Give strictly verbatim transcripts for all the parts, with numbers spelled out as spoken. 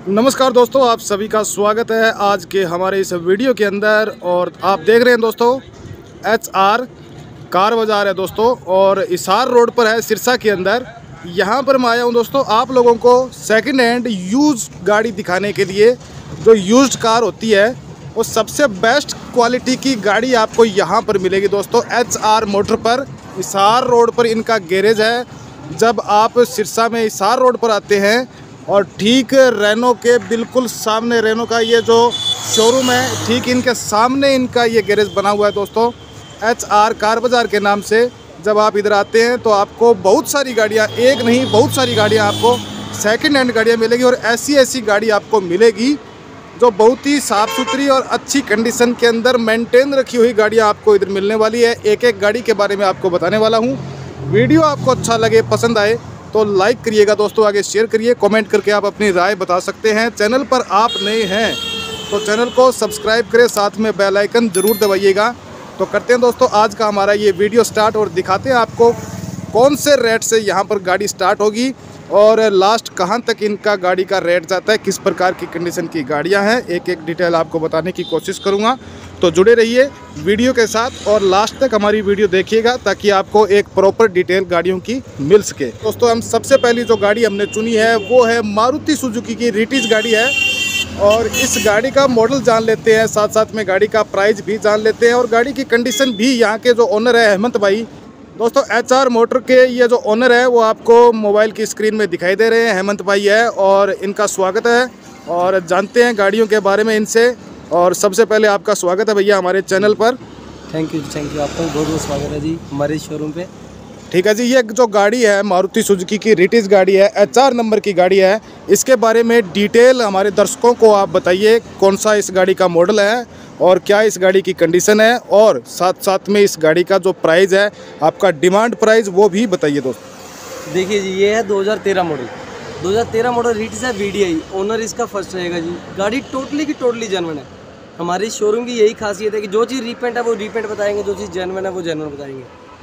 नमस्कार दोस्तों, आप सभी का स्वागत है आज के हमारे इस वीडियो के अंदर। और आप देख रहे हैं दोस्तों एच आर कार बाज़ार है दोस्तों, और इसार रोड पर है सिरसा के अंदर। यहाँ पर मैं आया हूँ दोस्तों आप लोगों को सेकंड हैंड यूज गाड़ी दिखाने के लिए। जो यूज्ड कार होती है वो सबसे बेस्ट क्वालिटी की गाड़ी आपको यहाँ पर मिलेगी दोस्तों। एच आर मोटर पर इसार रोड पर इनका गैरेज है। जब आप सिरसा में इसार रोड पर आते हैं और ठीक रेनो के बिल्कुल सामने, रेनो का ये जो शोरूम है ठीक इनके सामने इनका ये गैरेज बना हुआ है दोस्तों, एच आर कार बाज़ार के नाम से। जब आप इधर आते हैं तो आपको बहुत सारी गाड़ियाँ, एक नहीं बहुत सारी गाड़ियाँ आपको सेकंड हैंड गाड़ियाँ मिलेगी। और ऐसी ऐसी गाड़ी आपको मिलेगी जो बहुत ही साफ़ सुथरी और अच्छी कंडीशन के अंदर मेंटेन रखी हुई गाड़ियाँ आपको इधर मिलने वाली है। एक एक गाड़ी के बारे में आपको बताने वाला हूँ। वीडियो आपको अच्छा लगे, पसंद आए तो लाइक करिएगा दोस्तों, आगे शेयर करिए, कमेंट करके आप अपनी राय बता सकते हैं। चैनल पर आप नए हैं तो चैनल को सब्सक्राइब करें, साथ में बेल आइकन ज़रूर दबाइएगा। तो करते हैं दोस्तों आज का हमारा ये वीडियो स्टार्ट और दिखाते हैं आपको कौन से रेट से यहाँ पर गाड़ी स्टार्ट होगी और लास्ट कहाँ तक इनका गाड़ी का रेट जाता है, किस प्रकार की कंडीशन की गाड़ियाँ हैं, एक एक डिटेल आपको बताने की कोशिश करूँगा। तो जुड़े रहिए वीडियो के साथ और लास्ट तक हमारी वीडियो देखिएगा ताकि आपको एक प्रॉपर डिटेल गाड़ियों की मिल सके। दोस्तों हम सबसे पहली जो गाड़ी हमने चुनी है वो है मारुति सुजुकी की रिटीज गाड़ी है। और इस गाड़ी का मॉडल जान लेते हैं, साथ साथ में गाड़ी का प्राइस भी जान लेते हैं और गाड़ी की कंडीशन भी। यहाँ के जो ओनर है हेमंत भाई दोस्तों, एच आर मोटर के ये जो ओनर है वो आपको मोबाइल की स्क्रीन में दिखाई दे रहे हैं, हेमंत भाई है। और इनका स्वागत है और जानते हैं गाड़ियों के बारे में इनसे। और सबसे पहले आपका स्वागत है भैया हमारे चैनल पर। थैंक यू थैंक यू आपका बहुत बहुत स्वागत है जी हमारे शोरूम पे। ठीक है जी, ये जो गाड़ी है मारुति सुजुकी की रिटीज गाड़ी है, एच आर नंबर की गाड़ी है, इसके बारे में डिटेल हमारे दर्शकों को आप बताइए। कौन सा इस गाड़ी का मॉडल है और क्या इस गाड़ी की कंडीशन है, और साथ साथ में इस गाड़ी का जो प्राइस है, आपका डिमांड प्राइस, वो भी बताइए दोस्तों। देखिए जी, ये है दो हज़ार तेरह मॉडल दो हज़ार तेरह मॉडल रिटीज है, वी डी आई। ओनर इसका फर्स्ट रहेगा जी। गाड़ी टोटली की टोटली जेन्युइन है। हमारी शोरूम की यही खासियत है कि जो चीज़ रीपेंट है वो रीपेंट बताएंगे, जो चीज़ जेन्युइन है वो जेन्युइन बताएंगे।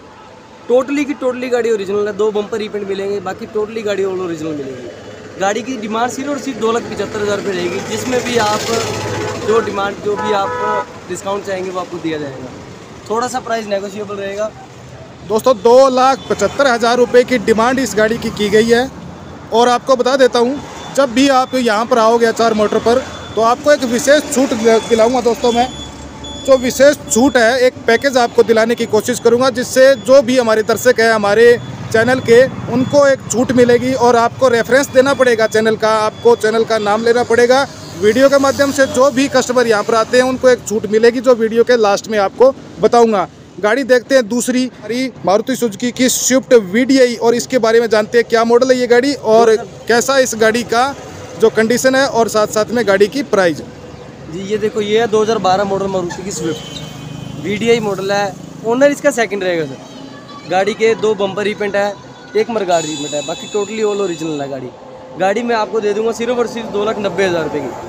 टोटली की टोटली गाड़ी ओरिजिनल है। दो बम्पर रीपेंट मिलेंगे, बाकी टोटली गाड़ी ऑल ओरिजिनल मिलेगी। गाड़ी की डिमांड सिर्फ और सिर्फ दो लाख पचहत्तर हज़ार रुपये रहेगी, जिसमें भी आप जो डिमांड जो भी आप डिस्काउंट चाहेंगे वो आपको दिया जाएगा। थोड़ा सा प्राइस नेगोशिएबल रहेगा दोस्तों। दो लाख पचहत्तर हज़ार रुपये की डिमांड इस गाड़ी की की गई है। और आपको बता देता हूँ, जब भी आप यहाँ पर आओगे एच आर मोटर पर तो आपको एक विशेष छूट दिलाऊंगा दोस्तों मैं। जो विशेष छूट है, एक पैकेज आपको दिलाने की कोशिश करूंगा, जिससे जो भी हमारे दर्शक हैं हमारे चैनल के, उनको एक छूट मिलेगी। और आपको रेफरेंस देना पड़ेगा चैनल का, आपको चैनल का नाम लेना पड़ेगा। वीडियो के माध्यम से जो भी कस्टमर यहाँ पर आते हैं उनको एक छूट मिलेगी, जो वीडियो के लास्ट में आपको बताऊँगा। गाड़ी देखते हैं दूसरी मारुति सुजुकी की स्विफ्ट वी डी आई, और इसके बारे में जानते हैं क्या मॉडल है ये गाड़ी और कैसा इस गाड़ी का जो कंडीशन है, और साथ साथ में गाड़ी की प्राइस जी। ये देखो, ये है दो हज़ार बारह मॉडल मारुति की Swift V D I model है। ओनर इसका सेकंड रहेगा सर। गाड़ी के दो बम्पर रीपेंट है, एक मरगार्ड रीपेंट है, बाकी टोटली ऑल ओरिजिनल है गाड़ी। गाड़ी मैं आपको दे दूंगा सिर्फ और सिर्फ दो लाख नब्बे हज़ार रुपये की।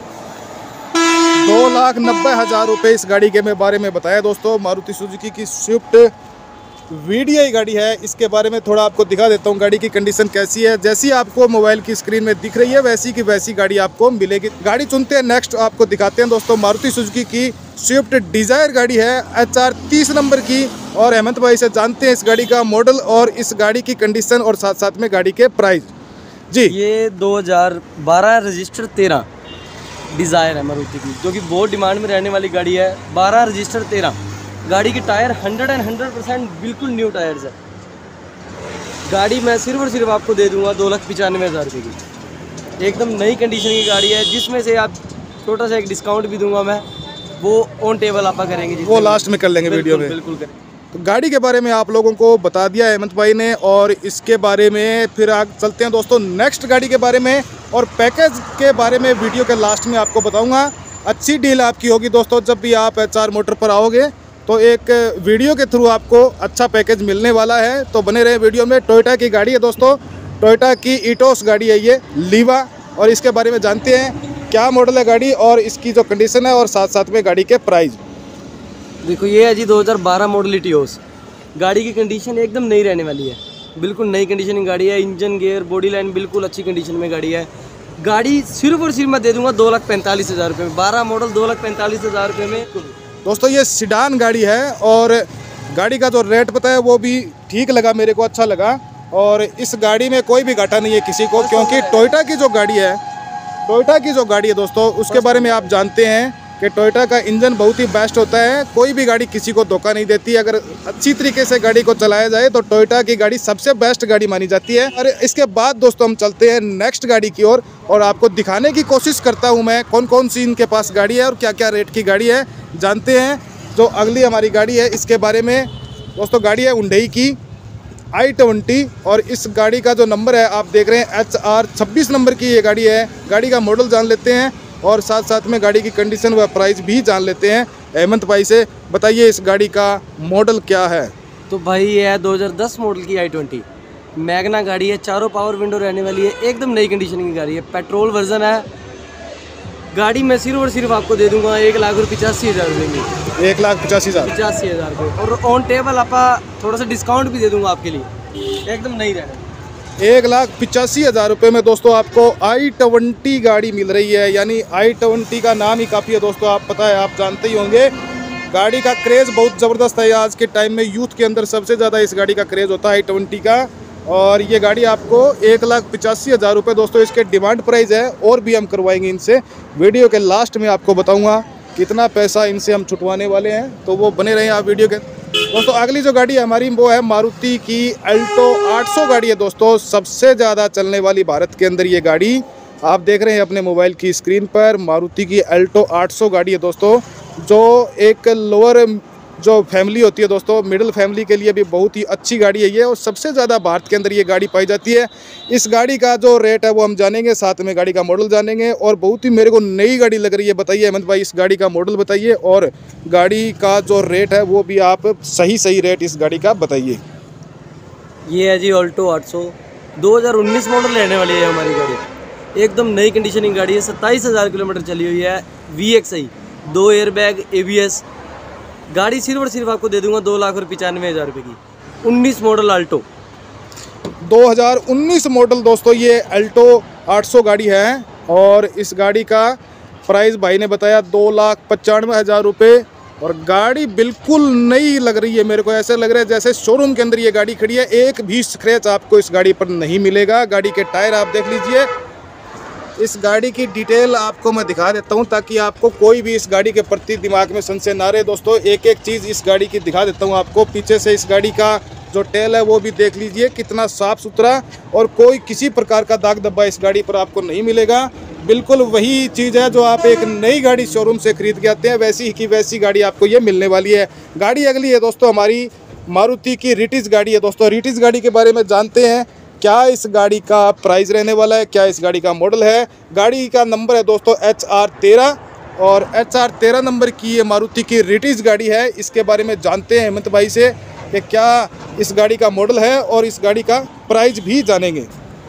दो लाख नब्बे हज़ार रुपये इस गाड़ी के बारे में बताया दोस्तों। मारुति सुजुकी की स्विफ्ट वी डी आई गाड़ी है। इसके बारे में थोड़ा आपको दिखा देता हूँ गाड़ी की कंडीशन कैसी है। जैसी आपको मोबाइल की स्क्रीन में दिख रही है वैसी की वैसी गाड़ी आपको मिलेगी। गाड़ी चुनते हैं, नेक्स्ट आपको दिखाते हैं दोस्तों मारुति सुजुकी की स्विफ्ट डिज़ायर गाड़ी है, एच आर तीस नंबर की। और हेमंत भाई से जानते हैं इस गाड़ी का मॉडल और इस गाड़ी की कंडीशन और साथ साथ में गाड़ी के प्राइस जी। ये दो हज़ार बारह रजिस्टर तेरह डिज़ायर है मारुति की, जो कि बहुत डिमांड में रहने वाली गाड़ी है। बारह रजिस्टर तेरह। गाड़ी के tyre hundred and hundred percent बिल्कुल न्यू टायर्स है। गाड़ी मैं सिर्फ और सिर्फ आपको दे दूंगा दो लाख पचानवे हज़ार रुपये की। एकदम नई कंडीशन की गाड़ी है, जिसमें से आप छोटा सा एक डिस्काउंट भी दूंगा मैं, वो ऑन टेबल आप करेंगे, वो लास्ट में कर लेंगे वीडियो में। बिल्कुल करेंगे। तो गाड़ी के बारे में आप लोगों को बता दिया हेमंत भाई ने, और इसके बारे में फिर आगे चलते हैं दोस्तों नेक्स्ट गाड़ी के बारे में। और पैकेज के बारे में वीडियो के लास्ट में आपको बताऊंगा। अच्छी डील आपकी होगी दोस्तों। जब भी आप एच आर मोटर पर आओगे तो एक वीडियो के थ्रू आपको अच्छा पैकेज मिलने वाला है, तो बने रहे वीडियो में। टोयोटा की गाड़ी है दोस्तों, टोयोटा की इटोस गाड़ी है ये लीवा, और इसके बारे में जानते हैं क्या मॉडल है गाड़ी और इसकी जो कंडीशन है और साथ साथ में गाड़ी के प्राइस। देखो, ये है जी दो हज़ार बारह मॉडल इटियोस। गाड़ी की कंडीशन एकदम नई रहने वाली है, बिल्कुल नई कंडीशन की गाड़ी है। इंजन, गियर, बॉडी लाइन बिल्कुल अच्छी कंडीशन में गाड़ी है। गाड़ी सिर्फ और सिर्फ मैं दे दूंगा दो लाख पैंतालीस हज़ार रुपये में। बारह मॉडल दो लाख पैंतालीस हज़ार रुपये में। दोस्तों ये सिडान गाड़ी है और गाड़ी का जो रेट पता है वो भी ठीक लगा, मेरे को अच्छा लगा। और इस गाड़ी में कोई भी घाटा नहीं है किसी को, क्योंकि टोयोटा की जो गाड़ी है टोयोटा की जो गाड़ी है दोस्तों उसके बारे में आप जानते हैं कि टोयोटा का इंजन बहुत ही बेस्ट होता है। कोई भी गाड़ी किसी को धोखा नहीं देती। अगर अच्छी तरीके से गाड़ी को चलाया जाए तो टोयोटा की गाड़ी सबसे बेस्ट गाड़ी मानी जाती है। और इसके बाद दोस्तों हम चलते हैं नेक्स्ट गाड़ी की ओर और, और आपको दिखाने की कोशिश करता हूं मैं कौन कौन सी इनके पास गाड़ी है और क्या क्या रेट की गाड़ी है। जानते हैं जो अगली हमारी गाड़ी है इसके बारे में। दोस्तों गाड़ी है हुंडई की आई ट्वेंटी और इस गाड़ी का जो नंबर है आप देख रहे हैं एच आर छब्बीस नंबर की ये गाड़ी है। गाड़ी का मॉडल जान लेते हैं और साथ साथ में गाड़ी की कंडीशन व प्राइस भी जान लेते हैं। हेमंत भाई से बताइए इस गाड़ी का मॉडल क्या है। तो भाई ये है दो हज़ार दस मॉडल की आई ट्वेंटी मैगना गाड़ी है। चारों पावर विंडो रहने वाली है, एकदम नई कंडीशन की गाड़ी है। पेट्रोल वर्जन है। गाड़ी मैं सिर्फ और सिर्फ आपको दे दूंगा एक लाख और पिचासी हज़ार रुपये की। एक लाख पचासी हज़ार पिचासी हज़ार रुपये और ऑन टेबल आप थोड़ा सा डिस्काउंट भी दे दूंगा आपके लिए, एकदम नई रहने। एक लाख पिचासी हज़ार रुपये में दोस्तों आपको आई ट्वेंटी गाड़ी मिल रही है। यानी आई ट्वेंटी का नाम ही काफ़ी है दोस्तों, आप पता है आप जानते ही होंगे। गाड़ी का क्रेज़ बहुत ज़बरदस्त है आज के टाइम में। यूथ के अंदर सबसे ज़्यादा इस गाड़ी का क्रेज़ होता है आई ट्वेंटी का। और ये गाड़ी आपको एक लाख पिचासी हज़ार रुपये दोस्तों इसके डिमांड प्राइस है। और भी हम करवाएंगे इनसे, वीडियो के लास्ट में आपको बताऊँगा कितना पैसा इनसे हम छुटवाने वाले हैं, तो वो बने रहें आप वीडियो के। दोस्तों अगली जो गाड़ी है हमारी वो है मारुति की अल्टो आठ सौ गाड़ी है दोस्तों। सबसे ज़्यादा चलने वाली भारत के अंदर ये गाड़ी आप देख रहे हैं अपने मोबाइल की स्क्रीन पर। मारुति की अल्टो आठ सौ गाड़ी है दोस्तों, जो एक लोअर जो फैमिली होती है दोस्तों, मिडिल फैमिली के लिए भी बहुत ही अच्छी गाड़ी है ये। और सबसे ज़्यादा भारत के अंदर ये गाड़ी पाई जाती है। इस गाड़ी का जो रेट है वो हम जानेंगे, साथ में गाड़ी का मॉडल जानेंगे। और बहुत ही मेरे को नई गाड़ी लग रही है। बताइए हेमंत भाई इस गाड़ी का मॉडल बताइए और गाड़ी का जो रेट है वो भी आप सही सही रेट इस गाड़ी का बताइए। ये है जी ऑल्टो आठ सौ दो हज़ार उन्नीस मॉडल रहने वाली है हमारी गाड़ी। एकदम नई कंडीशनिंग गाड़ी है। सत्ताईस हज़ार किलोमीटर चली हुई है। वी एक्स आई, दो air bag, A B S. गाड़ी सिर्फ और सिर्फ आपको दे दूंगा दो लाख और पचानवे हज़ार रुपये की। उन्नीस मॉडल अल्टो दो हज़ार उन्नीस मॉडल दोस्तों ये अल्टो आठ सौ गाड़ी है। और इस गाड़ी का प्राइस भाई ने बताया दो लाख पचानवे हज़ार रुपये। और गाड़ी बिल्कुल नई लग रही है, मेरे को ऐसा लग रहा है जैसे शोरूम के अंदर ये गाड़ी खड़ी है। एक भी स्क्रैच आपको इस गाड़ी पर नहीं मिलेगा। गाड़ी के टायर आप देख लीजिए। इस गाड़ी की डिटेल आपको मैं दिखा देता हूं ताकि आपको कोई भी इस गाड़ी के प्रति दिमाग में संशय ना रहे। दोस्तों एक एक चीज़ इस गाड़ी की दिखा देता हूं आपको। पीछे से इस गाड़ी का जो टेल है वो भी देख लीजिए कितना साफ़ सुथरा, और कोई किसी प्रकार का दाग धब्बा इस गाड़ी पर आपको नहीं मिलेगा। बिल्कुल वही चीज़ है जो आप एक नई गाड़ी शोरूम से खरीद के आते हैं, वैसी ही की वैसी गाड़ी आपको ये मिलने वाली है। गाड़ी अगली है दोस्तों हमारी मारुति की रिटिज गाड़ी है दोस्तों। रिटिज गाड़ी के बारे में जानते हैं क्या इस गाड़ी का प्राइस रहने वाला है, क्या इस गाड़ी का मॉडल है। गाड़ी का नंबर है दोस्तों एच आर तेरह और एच आर तेरह नंबर की ये मारुति की रिटिज गाड़ी है। इसके बारे में जानते हैं हेमंत भाई से कि क्या इस गाड़ी का मॉडल है और इस गाड़ी का प्राइस भी जानेंगे।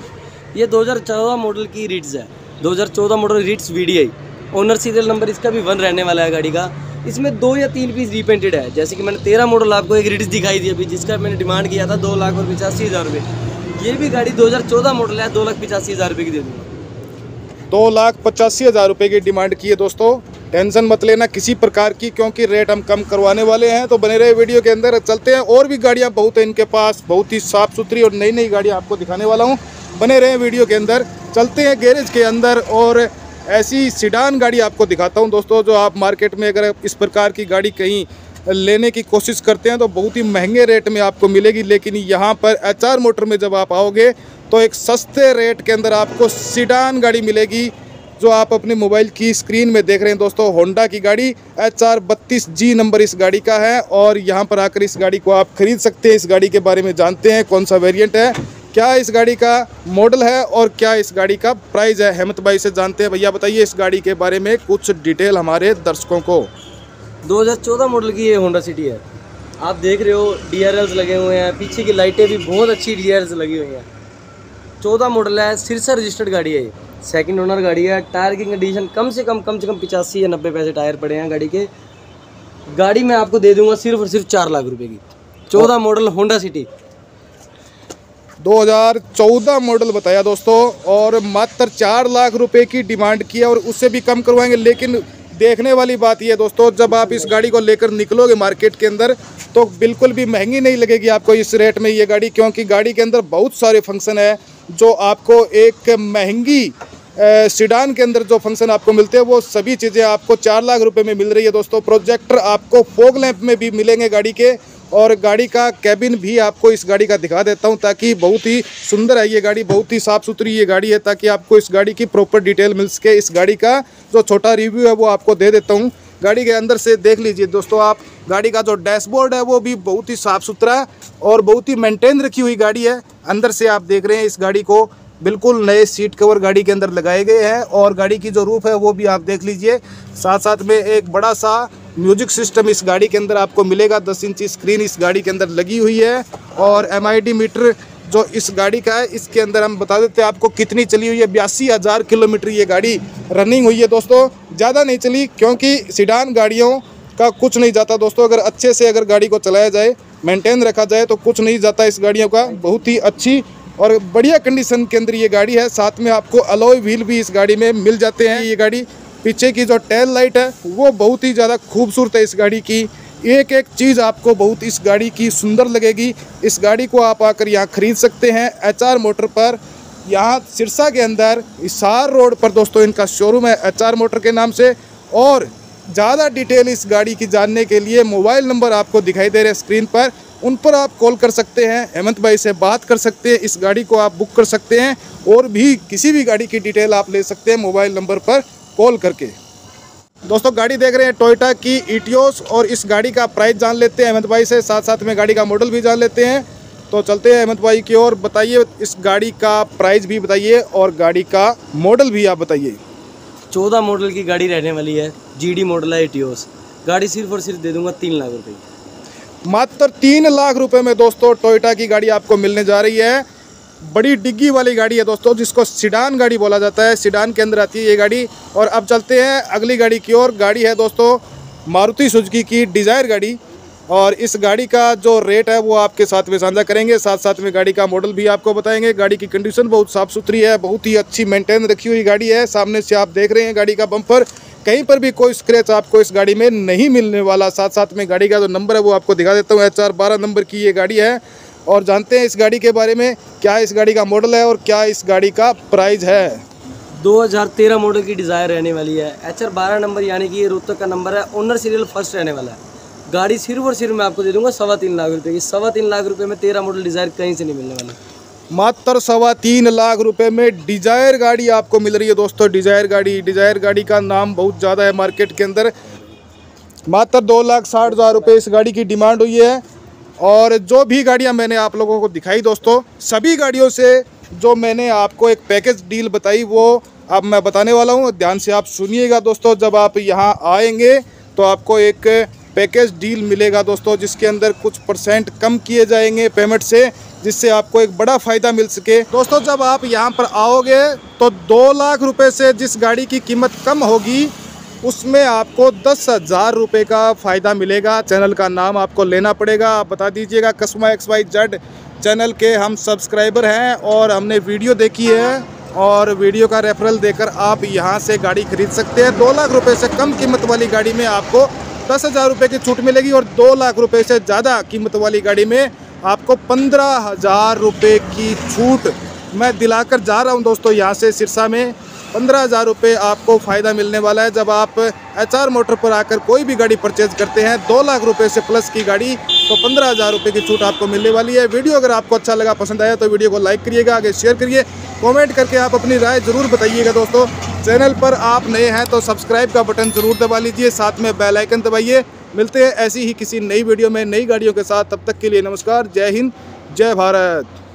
ये दो हज़ार चौदह मॉडल की रिट्स है। दो हज़ार चौदह model Ritz V D I. Owner serial number इसका भी वन रहने वाला है गाड़ी का। इसमें दो या तीन पीस रीपेंटेड है। जैसे कि मैंने तेरह मॉडल आपको एक रिट्स दिखाई दी अभी, जिसका मैंने डिमांड किया था दो लाख और पचासी हज़ार रुपये। ये भी गाड़ी दो हज़ार चौदह मॉडल है, दो लाख पचासी हज़ार रुपये की दे दूँगा। दो लाख पचासी हज़ार रुपये की डिमांड की है दोस्तों। टेंशन मत लेना किसी प्रकार की, क्योंकि रेट हम कम करवाने वाले हैं। तो बने रहे वीडियो के अंदर। चलते हैं, और भी गाड़ियां बहुत है इनके पास, बहुत ही साफ़ सुथरी और नई नई गाड़ियां आपको दिखाने वाला हूं। बने रहे वीडियो के अंदर। चलते हैं गैरेज के अंदर और ऐसी सिडान गाड़ी आपको दिखाता हूं दोस्तों, जो आप मार्केट में अगर इस प्रकार की गाड़ी कहीं लेने की कोशिश करते हैं तो बहुत ही महंगे रेट में आपको मिलेगी। लेकिन यहाँ पर एच आर मोटर में जब आप आओगे तो एक सस्ते रेट के अंदर आपको सिडान गाड़ी मिलेगी, जो आप अपने मोबाइल की स्क्रीन में देख रहे हैं दोस्तों। होंडा की गाड़ी एच आर बत्तीस जी नंबर इस गाड़ी का है। और यहाँ पर आकर इस गाड़ी को आप खरीद सकते हैं। इस गाड़ी के बारे में जानते हैं कौन सा वेरिएंट है, क्या इस गाड़ी का मॉडल है और क्या इस गाड़ी का प्राइस है। हेमंत भाई से जानते हैं। भैया बताइए इस गाड़ी के बारे में कुछ डिटेल हमारे दर्शकों को। दो हज़ार चौदह मॉडल की ये होंडा सिटी है। आप देख रहे हो डी आर एल्स लगे हुए हैं, पीछे की लाइटें भी बहुत अच्छी डी आर एल्स लगी हुई हैं। चौदह मॉडल है, सिरसा रजिस्टर्ड गाड़ी है। सेकंड ओनर गाड़ी है। टायर की कंडीशन कम से कम कम से कम पिचासी या नब्बे पैसे टायर पड़े हैं गाड़ी के। गाड़ी मैं आपको दे दूंगा सिर्फ और सिर्फ चार लाख रुपए की। चौदह मॉडल होंडा सिटी। दो हज़ार चौदह मॉडल बताया दोस्तों, और मात्र चार लाख रुपए की डिमांड की है और उससे भी कम करवाएंगे। लेकिन देखने वाली बात यह है दोस्तों, जब आप इस गाड़ी को लेकर निकलोगे मार्केट के अंदर तो बिल्कुल भी महंगी नहीं लगेगी आपको इस रेट में ये गाड़ी, क्योंकि गाड़ी के अंदर बहुत सारे फंक्शन है जो आपको एक महंगी सीडान के अंदर जो फंक्शन आपको मिलते हैं वो सभी चीज़ें आपको चार लाख रुपए में मिल रही है दोस्तों। प्रोजेक्टर आपको फॉग लैंप में भी मिलेंगे गाड़ी के, और गाड़ी का कैबिन भी आपको इस गाड़ी का दिखा देता हूं, ताकि बहुत ही सुंदर है ये गाड़ी, बहुत ही साफ़ सुथरी ये गाड़ी है, ताकि आपको इस गाड़ी की प्रॉपर डिटेल मिल सके। इस गाड़ी का जो छोटा रिव्यू है वो आपको दे देता हूँ। गाड़ी के अंदर से देख लीजिए दोस्तों आप, गाड़ी का जो डैशबोर्ड है वो भी बहुत ही साफ़ सुथरा और बहुत ही मेंटेन रखी हुई गाड़ी है। अंदर से आप देख रहे हैं इस गाड़ी को बिल्कुल नए सीट कवर गाड़ी के अंदर लगाए गए हैं, और गाड़ी की जो रूफ है वो भी आप देख लीजिए। साथ साथ में एक बड़ा सा म्यूजिक सिस्टम इस गाड़ी के अंदर आपको मिलेगा, दस इंची स्क्रीन इस गाड़ी के अंदर लगी हुई है, और एम आई डी मीटर जो इस गाड़ी का है इसके अंदर हम बता देते हैं आपको कितनी चली हुई है। बयासी हज़ार किलोमीटर ये गाड़ी रनिंग हुई है दोस्तों, ज़्यादा नहीं चली, क्योंकि सीडान गाड़ियों का कुछ नहीं जाता दोस्तों। अगर अच्छे से अगर गाड़ी को चलाया जाए, मेंटेन रखा जाए तो कुछ नहीं जाता इस गाड़ियों का। बहुत ही अच्छी और बढ़िया कंडीशन के अंदर ये गाड़ी है। साथ में आपको अलॉय व्हील भी इस गाड़ी में मिल जाते हैं। ये गाड़ी पीछे की जो टेल लाइट है वो बहुत ही ज़्यादा खूबसूरत है इस गाड़ी की, एक एक चीज़ आपको बहुत इस गाड़ी की सुंदर लगेगी। इस गाड़ी को आप आकर यहाँ ख़रीद सकते हैं एच आर मोटर पर, यहाँ सिरसा के अंदर हिसार रोड पर दोस्तों इनका शोरूम है एच आर मोटर के नाम से। और ज़्यादा डिटेल इस गाड़ी की जानने के लिए मोबाइल नंबर आपको दिखाई दे रहे हैं स्क्रीन पर, उन पर आप कॉल कर सकते हैं, हेमंत भाई से बात कर सकते हैं, इस गाड़ी को आप बुक कर सकते हैं, और भी किसी भी गाड़ी की डिटेल आप ले सकते हैं मोबाइल नंबर पर कॉल करके। दोस्तों गाड़ी देख रहे हैं टोयोटा की इटियोस, और इस गाड़ी का प्राइस जान लेते हैं हेमंत भाई से, साथ साथ में गाड़ी का मॉडल भी जान लेते हैं। तो चलते हैं हेमंत भाई की ओर, बताइए इस गाड़ी का प्राइस भी बताइए और गाड़ी का मॉडल भी आप बताइए। चौदह मॉडल की गाड़ी रहने वाली है, जीडी मॉडल है इटियोस। गाड़ी सिर्फ और सिर्फ दे दूंगा तीन लाख रुपए की। मात्र तीन लाख रुपए में दोस्तों टोयोटा की गाड़ी आपको मिलने जा रही है। बड़ी डिग्गी वाली गाड़ी है दोस्तों, जिसको सीडान गाड़ी बोला जाता है, सीडान के अंदर आती है ये गाड़ी। और अब चलते हैं अगली गाड़ी की ओर। गाड़ी है दोस्तों मारुति सुजुकी की डिज़ायर गाड़ी, और इस गाड़ी का जो रेट है वो आपके साथ में साझा करेंगे, साथ साथ में गाड़ी का मॉडल भी आपको बताएंगे। गाड़ी की कंडीशन बहुत साफ़ सुथरी है, बहुत ही अच्छी मेंटेन रखी हुई गाड़ी है। सामने से आप देख रहे हैं गाड़ी का बम्पर, कहीं पर भी कोई स्क्रैच आपको इस गाड़ी में नहीं मिलने वाला। साथ साथ में गाड़ी का जो नंबर है वो आपको दिखा देता हूँ, एच आर बारह नंबर की ये गाड़ी है। और जानते हैं इस गाड़ी के बारे में, क्या इस गाड़ी का मॉडल है और क्या इस गाड़ी का प्राइस है। दो हज़ार तेरह मॉडल की डिज़ायर रहने वाली है, एच आर बारह नंबर, यानी कि ये रोहतक का नंबर है, ओनर सीरियल फर्स्ट रहने वाला है। गाड़ी सिर्फ और सिर्फ मैं आपको दे दूंगा सवा तीन लाख रुपए की। सवा तीन लाख रुपए में तेरह मॉडल डिज़ायर कहीं से नहीं मिलने वाली। मात्र सवा तीन लाख रुपए में डिज़ायर गाड़ी आपको मिल रही है दोस्तों। डिज़ायर गाड़ी, डिज़ायर गाड़ी का नाम बहुत ज़्यादा है मार्केट के अंदर। मात्र दो लाख साठ हज़ार रुपये इस गाड़ी की डिमांड हुई है। और जो भी गाड़ियां मैंने आप लोगों को दिखाई दोस्तों, सभी गाड़ियों से जो मैंने आपको एक पैकेज डील बताई वो अब मैं बताने वाला हूं, ध्यान से आप सुनिएगा दोस्तों। जब आप यहां आएंगे तो आपको एक पैकेज डील मिलेगा दोस्तों, जिसके अंदर कुछ परसेंट कम किए जाएंगे पेमेंट से, जिससे आपको एक बड़ा फ़ायदा मिल सके। दोस्तों जब आप यहां पर आओगे तो दो लाख रुपए से जिस गाड़ी की कीमत कम होगी उसमें आपको दस हज़ार रुपये का फ़ायदा मिलेगा। चैनल का नाम आपको लेना पड़ेगा, आप बता दीजिएगा। कस्मा एक्स वाई जेड चैनल के हम सब्सक्राइबर हैं और हमने वीडियो देखी है, और वीडियो का रेफरल देकर आप यहां से गाड़ी खरीद सकते हैं। दो लाख रुपए से कम कीमत वाली गाड़ी में आपको दस हज़ार रुपये की छूट मिलेगी, और दो लाख रुपए से ज़्यादा कीमत वाली गाड़ी में आपको पंद्रह हज़ार रुपये की छूट मैं दिलाकर जा रहा हूं दोस्तों। यहाँ से सिरसा में पंद्रह हज़ार रुपये आपको फ़ायदा मिलने वाला है। जब आप एच आर मोटर पर आकर कोई भी गाड़ी परचेज करते हैं दो लाख रुपए से प्लस की गाड़ी, तो पंद्रह हज़ार रुपये की छूट आपको मिलने वाली है। वीडियो अगर आपको अच्छा लगा, पसंद आया तो वीडियो को लाइक करिएगा, आगे शेयर करिए, कमेंट करके आप अपनी राय ज़रूर बताइएगा दोस्तों। चैनल पर आप नए हैं तो सब्सक्राइब का बटन ज़रूर दबा लीजिए, साथ में बेल आइकन दबाइए। मिलते हैं ऐसी ही किसी नई वीडियो में नई गाड़ियों के साथ, तब तक के लिए नमस्कार, जय हिंद, जय भारत।